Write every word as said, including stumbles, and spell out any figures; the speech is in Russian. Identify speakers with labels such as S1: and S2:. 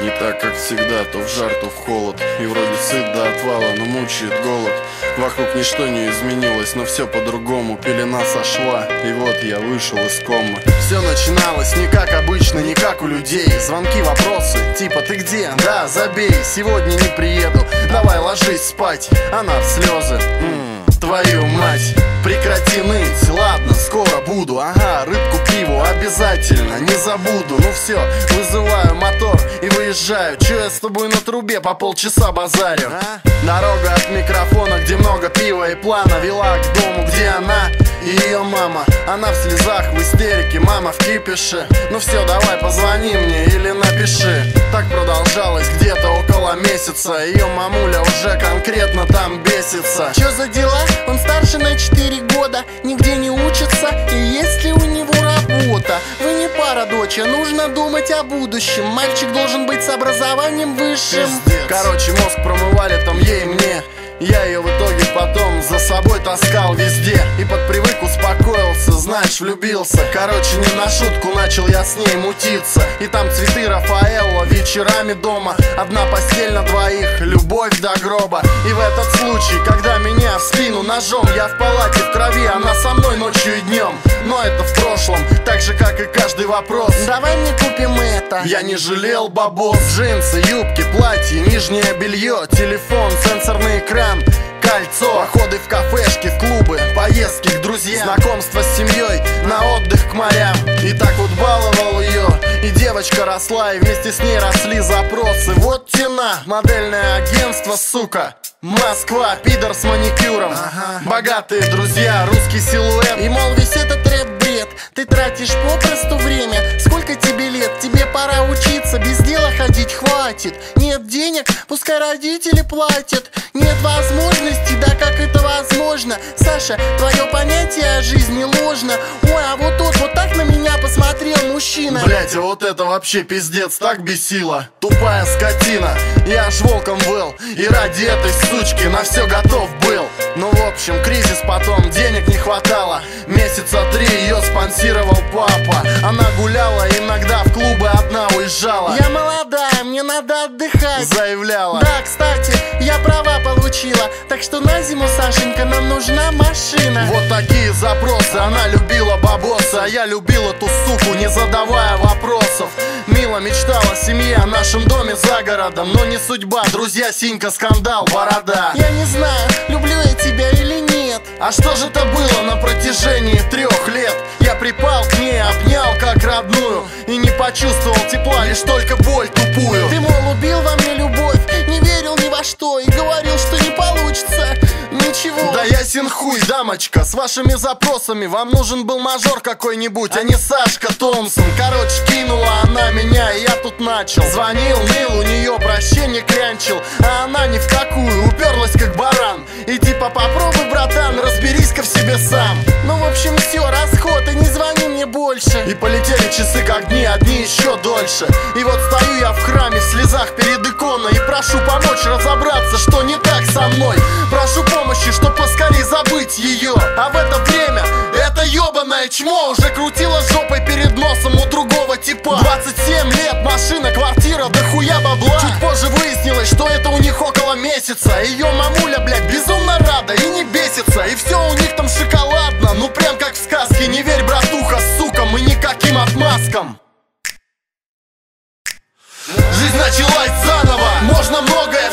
S1: Не так, как всегда, то в жар, то в холод. И вроде сыт до отвала, но мучает голод. Вокруг ничто не изменилось, но все по-другому. Пелена сошла, и вот я вышел из комы. Все начиналось не как обычно, не как у людей. Звонки, вопросы, типа ты где? Да, забей, сегодня не приеду. Давай ложись спать, она в слезы. М-м, твою мать, прекрати ныть, ладно, скоро буду. Ага, рыбку пиву обязательно, не забуду. Ну все, вызываю мотор и выезжаю. Че я с тобой на трубе по полчаса базарю? А? Дорога от микрофона, где много пива и плана, вела к дому, где она и ее мама. Она в слезах, в истерике, мама в кипише. Ну все, давай позвони мне или напиши. Так продолжалось где-то около месяца. Ее мамуля уже конкретно там бесится.
S2: Че за дела? Он старше на четыре года, нигде не учится, и есть ли у него работа? Вы не пара, доча, нужно думать о будущем. Мальчик должен быть с образованием высшим.
S1: Пиздец. Короче, мозг промывали там ей и мне. Я ее в итоге потом за собой таскал везде. И под привык успокоился, знаешь, влюбился. Короче, не на шутку начал я с ней мутиться. И там цветы Рафаэлло вечерами дома. Одна постель на двоих, любовь до гроба. И в этот случай, когда меня в спину ножом, я в палате в крови, она со мной ночью и днем. Но это в прошлом, так же как и каждый вопрос.
S2: Давай мне купим это.
S1: Я не жалел бабос. Джинсы, юбки, платье, нижнее белье, телефон, сенсорный экран, кольцо, походы в кафешки, в клубы, поездки к друзьям, знакомство с семьей, на отдых к морям. И так вот баловал ее, и девочка росла, и вместе с ней росли запросы. Вот тена, модельное агентство, сука, Москва, пидор с маникюром, ага. Богатые друзья, русский силуэт.
S2: И мол, весь этот рэп-бред, ты тратишь попросту время. Сколько тебе лет? Тебе пора учиться, без дела ходить хватит. Нет денег? Пускай родители платят. Нет возможности? Да как это возможно? Саша, твое понятие о жизни ложно. Ой, а вот тот вот так на меня посмотрел мужчина.
S1: Блять, а вот это вообще пиздец, так бесило. Тупая скотина, я аж волком был. И ради этой сучки на все готов был. Ну в общем, кризис потом, денег не хватало. Месяца три ее спонсировал папа. Она гуляла, иногда в клубы одна уезжала.
S2: Я молодая, мне надо отдыхать,
S1: заявляла.
S2: Да, кстати, я права получила. Так что на зиму, Сашенька, нам нужна машина.
S1: Вот такие запросы, она любила бабоса, а я любил эту суку, не задавая вопросов. Мило мечтала о семье, о нашем доме за городом, но не судьба, друзья, синька, скандал, борода.
S2: Я не знаю, люблю я тебя или нет.
S1: А что же это было на протяжении трех лет? Я припал к ней, обнял как родную, и не почувствовал тепла, лишь только боль тупую.
S2: Ты, мол, убил во мне любовь, не верил ни во что и говорил, что не получится ничего.
S1: Да ясен хуй, дамочка, с вашими запросами вам нужен был мажор какой-нибудь, а не Сашка Томпсон. Короче, кинула она меня, и я тут начал. Звонил, ныл, у нее прощение клянчил, а она ни в какую, уперлась как баран. И типа попробуй, братан, разберись-ка в себе сам.
S2: Ну в общем все, расход, и не звони мне больше.
S1: И полетели часы как дни, одни еще дольше. И вот стою я в храме в слезах перед иконой и прошу помочь разобраться, что не так со мной. Прошу помощи, чтоб поскорей забыть ее. А в это время эта ебаная чмо уже крутила жопой перед носом у другого типа. Двадцать семь лет, машина, квартира, дохуя бабла. Чуть позже выяснилось, что это у них около месяца. Ее мамуля, блядь, безумно рада и не бесится. И все у них там шоколадно, ну прям как в сказке. Не верь, братуха, сукам и никаким отмазкам. Жизнь началась заново, можно многое